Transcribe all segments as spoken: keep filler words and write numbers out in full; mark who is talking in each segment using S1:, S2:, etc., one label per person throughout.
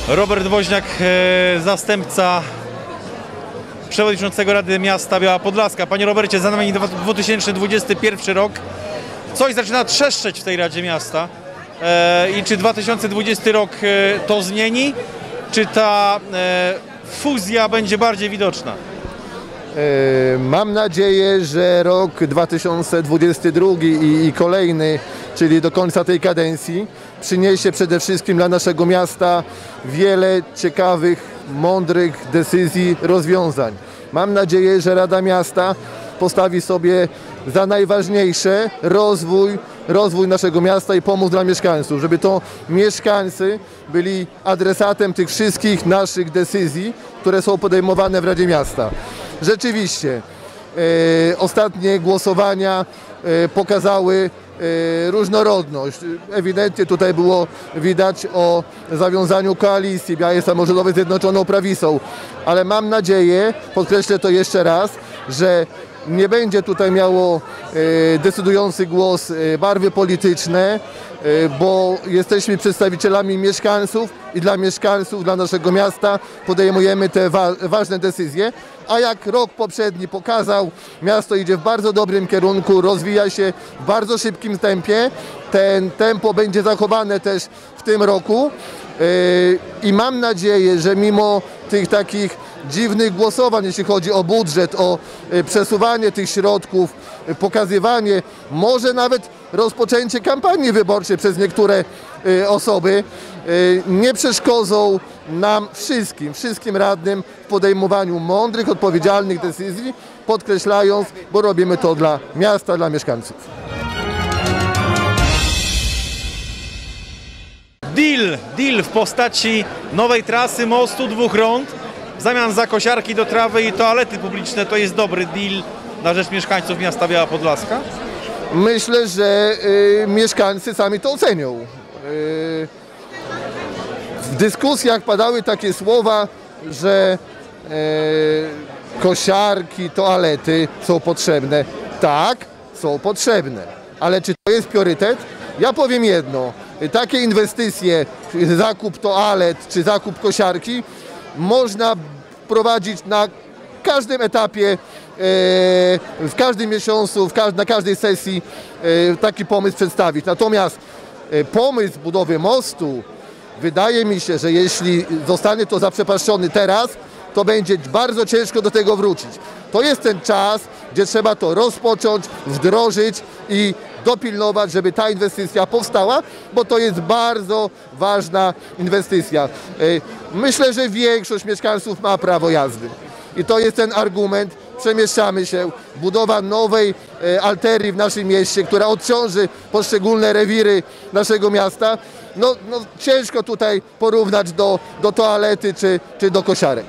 S1: Robert Woźniak, e, zastępca przewodniczącego Rady Miasta Biała Podlaska. Panie Robercie, za nami dwa tysiące dwudziesty pierwszy rok. Coś zaczyna trzeszczeć w tej Radzie Miasta. E, I czy dwa tysiące dwudziesty rok e, to zmieni? Czy ta e, fuzja będzie bardziej widoczna?
S2: E, mam nadzieję, że rok dwa tysiące dwudziesty drugi i, i kolejny, czyli do końca tej kadencji, przyniesie przede wszystkim dla naszego miasta wiele ciekawych, mądrych decyzji, rozwiązań. Mam nadzieję, że Rada Miasta postawi sobie za najważniejsze rozwój, rozwój naszego miasta i pomoc dla mieszkańców, żeby to mieszkańcy byli adresatem tych wszystkich naszych decyzji, które są podejmowane w Radzie Miasta. Rzeczywiście e, ostatnie głosowania e, pokazały e, różnorodność. Ewidentnie tutaj było widać o zawiązaniu koalicji Białej Samorządowej z Zjednoczoną Prawicą, ale mam nadzieję, podkreślę to jeszcze raz, że nie będzie tutaj miało e, decydujący głos e, barwy polityczne, e, bo jesteśmy przedstawicielami mieszkańców i dla mieszkańców, dla naszego miasta podejmujemy te wa ważne decyzje, a jak rok poprzedni pokazał, miasto idzie w bardzo dobrym kierunku, rozwija się w bardzo szybkim tempie. Ten tempo będzie zachowane też w tym roku e, i mam nadzieję, że mimo tych takich dziwnych głosowań, jeśli chodzi o budżet, o przesuwanie tych środków, pokazywanie, może nawet rozpoczęcie kampanii wyborczej przez niektóre osoby, nie przeszkodzą nam wszystkim, wszystkim radnym w podejmowaniu mądrych, odpowiedzialnych decyzji, podkreślając, bo robimy to dla miasta, dla mieszkańców.
S1: Deal, deal w postaci nowej trasy, mostu, dwóch rond. W zamian za kosiarki do trawy i toalety publiczne to jest dobry deal na rzecz mieszkańców miasta Biała Podlaska?
S2: Myślę, że y, mieszkańcy sami to ocenią. Y, w dyskusjach padały takie słowa, że y, kosiarki, toalety są potrzebne. Tak, są potrzebne. Ale czy to jest priorytet? Ja powiem jedno. Takie inwestycje, zakup toalet czy zakup kosiarki można prowadzić na każdym etapie, w każdym miesiącu, na każdej sesji taki pomysł przedstawić. Natomiast pomysł budowy mostu, wydaje mi się, że jeśli zostanie to zaprzepaszczony teraz, to będzie bardzo ciężko do tego wrócić. To jest ten czas, gdzie trzeba to rozpocząć, wdrożyć i dopilnować, żeby ta inwestycja powstała, bo to jest bardzo ważna inwestycja. Myślę, że większość mieszkańców ma prawo jazdy i to jest ten argument. Przemieszczamy się, budowa nowej arterii w naszym mieście, która odciąży poszczególne rewiry naszego miasta. No, no ciężko tutaj porównać do, do toalety czy, czy do kosiarek.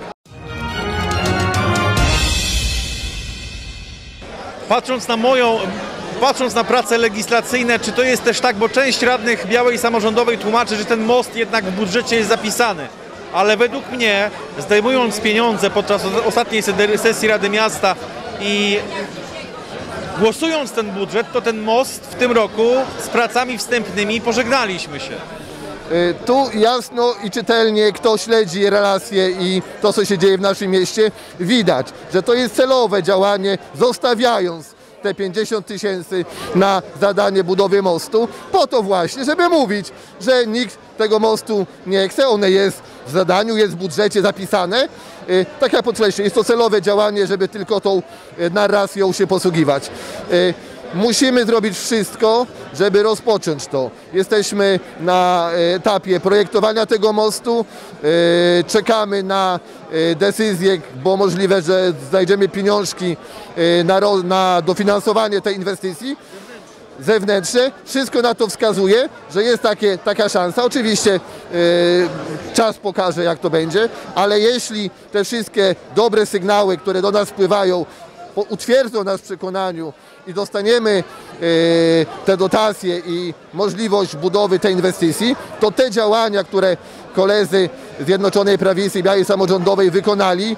S1: Patrząc na moją, patrząc na prace legislacyjne, czy to jest też tak, bo część radnych Białej Samorządowej tłumaczy, że ten most jednak w budżecie jest zapisany. Ale według mnie, zdejmując pieniądze podczas ostatniej sesji Rady Miasta i głosując ten budżet, to ten most w tym roku z pracami wstępnymi pożegnaliśmy się.
S2: Tu jasno i czytelnie, kto śledzi relacje i to, co się dzieje w naszym mieście, widać, że to jest celowe działanie, zostawiając te pięćdziesiąt tysięcy na zadanie budowy mostu, po to właśnie, żeby mówić, że nikt tego mostu nie chce, one jest w zadaniu, jest w budżecie zapisane. Tak jak podkreślę, jest to celowe działanie, żeby tylko tą narracją się posługiwać. Musimy zrobić wszystko, żeby rozpocząć to. Jesteśmy na etapie projektowania tego mostu, czekamy na decyzję, bo możliwe, że znajdziemy pieniążki na, na dofinansowanie tej inwestycji zewnętrzne. Wszystko na to wskazuje, że jest takie, taka szansa. Oczywiście czas pokaże, jak to będzie, ale jeśli te wszystkie dobre sygnały, które do nas wpływają, utwierdzą nas w przekonaniu i dostaniemy te dotacje i możliwość budowy tej inwestycji, to te działania, które koledzy Zjednoczonej Prawicy i Białej Samorządowej wykonali,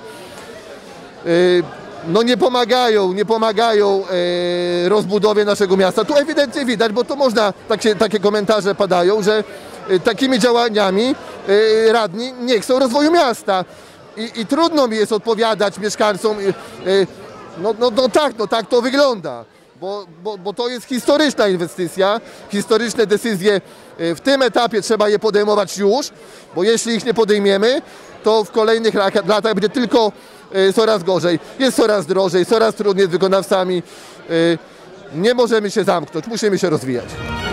S2: no nie pomagają, nie pomagają rozbudowie naszego miasta. Tu ewidentnie widać, bo to można, takie, takie komentarze padają, że takimi działaniami y, radni nie chcą rozwoju miasta. I, i trudno mi jest odpowiadać mieszkańcom, y, y, no, no, no tak, no tak to wygląda. Bo, bo, bo to jest historyczna inwestycja, historyczne decyzje w tym etapie trzeba je podejmować już, bo jeśli ich nie podejmiemy, to w kolejnych latach będzie tylko coraz gorzej, jest coraz drożej, coraz trudniej z wykonawcami. Nie możemy się zamknąć, musimy się rozwijać.